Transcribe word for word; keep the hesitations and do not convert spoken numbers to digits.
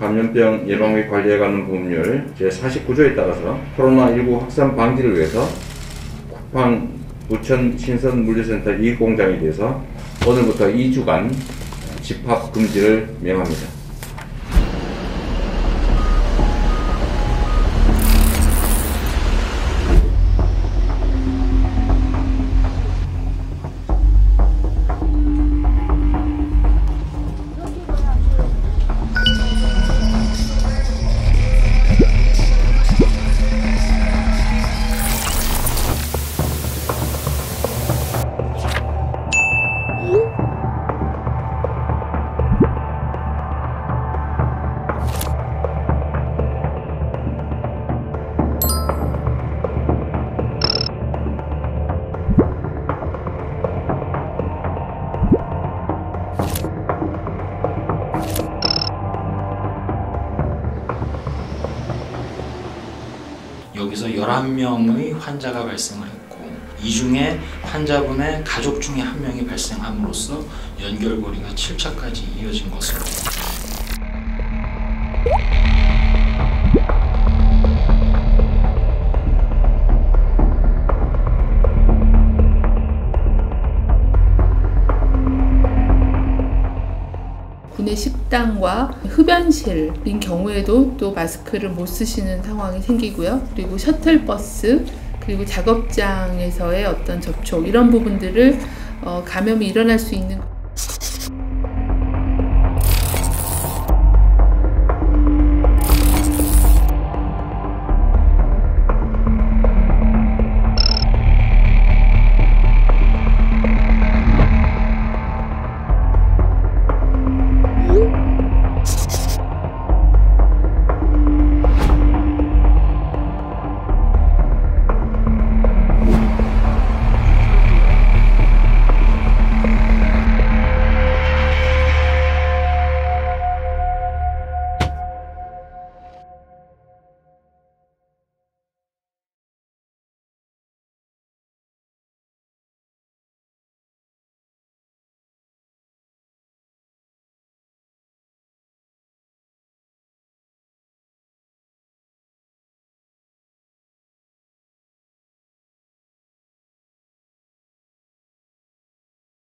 감염병 예방 및 관리에 관한 법률 제사십구 조에 따라서 코로나십구 확산 방지를 위해서 쿠팡 부천 신선물류센터 이 공장에 대해서 오늘부터 이 주간 집합 금지를 명합니다. 여기서 열한 명의 환자가 발생을 했고 이 중에 환자분의 가족 중에 한 명이 발생함으로써 연결고리가 칠 차까지 이어진 것으로 군내 식당과 흡연실인 경우에도 또 마스크를 못 쓰시는 상황이 생기고요. 그리고 셔틀버스, 그리고 작업장에서의 어떤 접촉 이런 부분들을 어, 감염이 일어날 수 있는